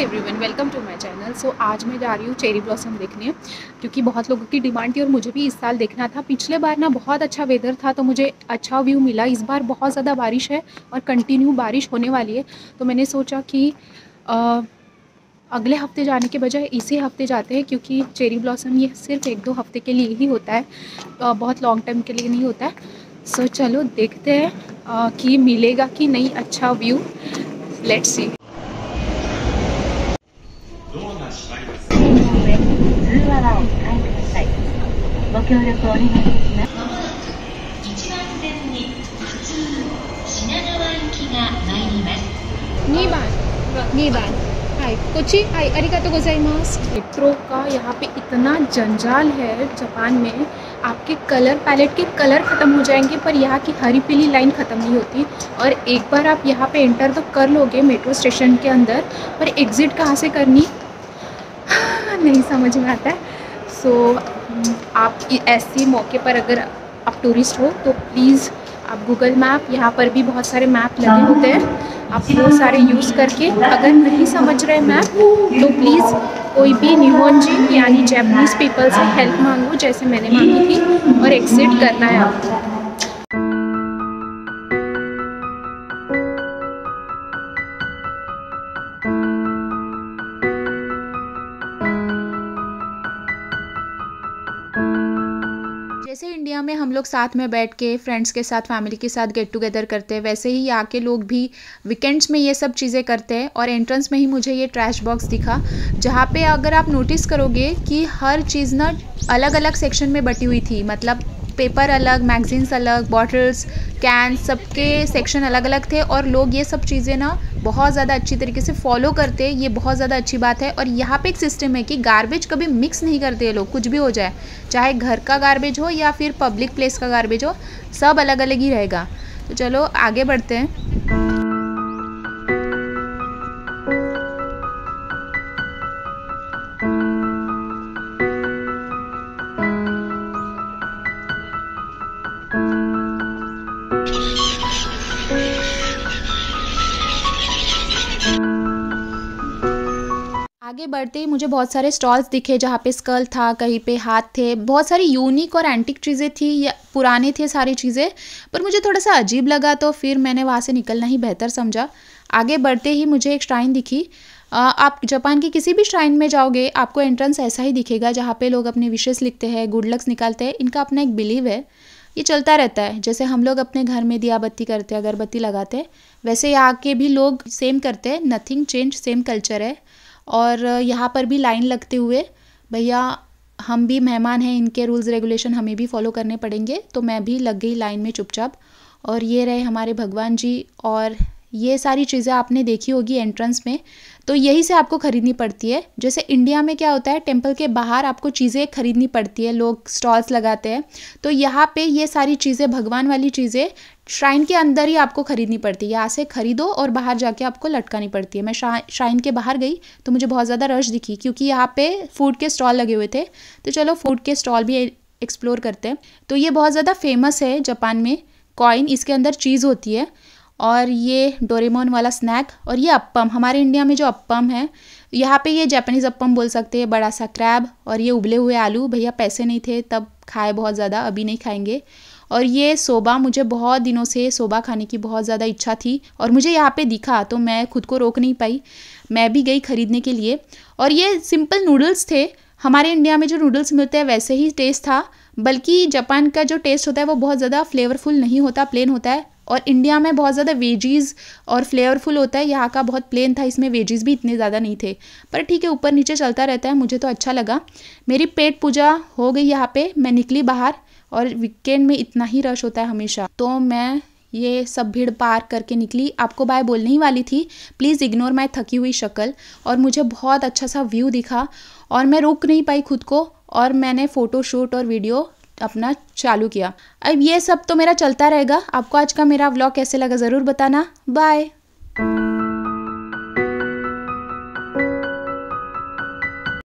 Everyone, welcome to my channel. So आज मैं जा रही हूँ चेरी ब्लॉसम देखने, क्योंकि बहुत लोगों की डिमांड थी और मुझे भी इस साल देखना था। पिछले बार ना बहुत अच्छा वेदर था तो मुझे अच्छा व्यू मिला। इस बार बहुत ज़्यादा बारिश है और कंटिन्यू बारिश होने वाली है, तो मैंने सोचा कि अगले हफ्ते जाने के बजाय इसी हफ्ते जाते हैं, क्योंकि चेरी ब्लॉसम ये सिर्फ 1-2 हफ्ते के लिए ही होता है, बहुत लॉन्ग टाइम के लिए नहीं होता है। सो चलो देखते हैं कि मिलेगा कि नहीं अच्छा व्यू। Let's see. 2番はい、こっちはい、ありがとうございます。मेट्रो का यहाँ पे इतना जंजाल है जापान में, आपके कलर पैलेट के कलर ख़त्म हो जाएंगे पर यहाँ की हरी पीली लाइन ख़त्म नहीं होती। और एक बार आप यहाँ पे एंटर तो कर लोगे मेट्रो स्टेशन के अंदर, पर एग्ज़िट कहाँ से करनी नहीं समझ में आता है। सो आप ऐसे मौके पर अगर आप टूरिस्ट हो तो प्लीज़ आप गूगल मैप, यहाँ पर भी बहुत सारे मैप लगे होते हैं, आप वो सारे यूज़ करके, अगर नहीं समझ रहे मैप तो प्लीज़ कोई भी निहोंजिन यानी जैपनीज़ पीपल से हेल्प मांगो, जैसे मैंने मांगी थी, और एग्ज़िट करना है आपको। जैसे इंडिया में हम लोग साथ में बैठ के फ्रेंड्स के साथ, फैमिली के साथ गेट टुगेदर करते हैं, वैसे ही यहाँ के लोग भी वीकेंड्स में ये सब चीज़ें करते हैं। और एंट्रेंस में ही मुझे ये ट्रैश बॉक्स दिखा, जहाँ पे अगर आप नोटिस करोगे कि हर चीज़ ना अलग अलग सेक्शन में बटी हुई थी, मतलब पेपर अलग, मैगजीन्स अलग, बॉटल्स, कैन, सबके सेक्शन अलग अलग थे। और लोग ये सब चीज़ें ना बहुत ज़्यादा अच्छी तरीके से फॉलो करते हैं, ये बहुत ज़्यादा अच्छी बात है। और यहाँ पे एक सिस्टम है कि गार्बेज कभी मिक्स नहीं करते ये लोग, कुछ भी हो जाए, चाहे घर का गार्बेज हो या फिर पब्लिक प्लेस का गार्बेज हो, सब अलग अलग ही रहेगा। तो चलो आगे बढ़ते हैं। आगे बढ़ते ही मुझे बहुत सारे स्टॉल्स दिखे, जहाँ पे स्कल था, कहीं पे हाथ थे, बहुत सारी यूनिक और एंटिक चीज़ें थी, या पुराने थे सारी चीज़ें, पर मुझे थोड़ा सा अजीब लगा, तो फिर मैंने वहाँ से निकलना ही बेहतर समझा। आगे बढ़ते ही मुझे एक श्राइन दिखी। आप जापान की किसी भी श्राइन में जाओगे आपको एंट्रेंस ऐसा ही दिखेगा, जहाँ पे लोग अपने विशेस लिखते हैं, गुड लक्स निकालते हैं। इनका अपना एक बिलीव है, ये चलता रहता है। जैसे हम लोग अपने घर में दिया बत्ती करते हैं, अगरबत्ती लगाते हैं, वैसे यहाँ के भी लोग सेम करते हैं। नथिंग चेंज, सेम कल्चर है। और यहाँ पर भी लाइन लगते हुए, भैया हम भी मेहमान हैं, इनके रूल्स रेगुलेशन हमें भी फॉलो करने पड़ेंगे, तो मैं भी लग गई लाइन में चुपचाप। और ये रहे हमारे भगवान जी, और ये सारी चीज़ें आपने देखी होगी एंट्रेंस में, तो यही से आपको ख़रीदनी पड़ती है। जैसे इंडिया में क्या होता है, टेंपल के बाहर आपको चीज़ें खरीदनी पड़ती है, लोग स्टॉल्स लगाते हैं, तो यहाँ पे ये सारी चीज़ें, भगवान वाली चीज़ें श्राइन के अंदर ही आपको ख़रीदनी पड़ती है। यहाँ से ख़रीदो और बाहर जाके आपको लटकानी पड़ती है। मैं श्राइन के बाहर गई तो मुझे बहुत ज़्यादा रश दिखी, क्योंकि यहाँ पे फूड के स्टॉल लगे हुए थे। तो चलो फूड के स्टॉल भी एक्सप्लोर करते हैं। तो ये बहुत ज़्यादा फेमस है जापान में, कॉइन, इसके अंदर चीज़ होती है। और ये डोरेमोन वाला स्नैक, और ये अप्पम, हमारे इंडिया में जो अप्पम है, यहाँ पे ये जापानीज़ अप्पम बोल सकते हैं। बड़ा सा क्रैब, और ये उबले हुए आलू, भैया पैसे नहीं थे तब खाए बहुत ज़्यादा, अभी नहीं खाएंगे। और ये सोबा, मुझे बहुत दिनों से सोबा खाने की बहुत ज़्यादा इच्छा थी, और मुझे यहाँ पे दिखा तो मैं खुद को रोक नहीं पाई, मैं भी गई ख़रीदने के लिए। और ये सिंपल नूडल्स थे, हमारे इंडिया में जो नूडल्स मिलते हैं वैसे ही टेस्ट था, बल्कि जापान का जो टेस्ट होता है वो बहुत ज़्यादा फ्लेवरफुल नहीं होता, प्लेन होता है। और इंडिया में बहुत ज़्यादा वेजीज़ और फ्लेवरफुल होता है, यहाँ का बहुत प्लेन था, इसमें वेजीज़ भी इतने ज़्यादा नहीं थे, पर ठीक है, ऊपर नीचे चलता रहता है। मुझे तो अच्छा लगा। मेरी पेट पूजा हो गई यहाँ पे, मैं निकली बाहर, और वीकेंड में इतना ही रश होता है हमेशा, तो मैं ये सब भीड़ पार करके निकली। आपको बाय बोलने ही वाली थी, प्लीज़ इग्नोर माय थकी हुई शक्ल। और मुझे बहुत अच्छा सा व्यू दिखा और मैं रोक नहीं पाई खुद को, और मैंने फ़ोटो शूट और वीडियो अपना चालू किया। अब ये सब तो मेरा चलता रहेगा। आपको आज का मेरा व्लॉग कैसे लगा ज़रूर बताना। बाय।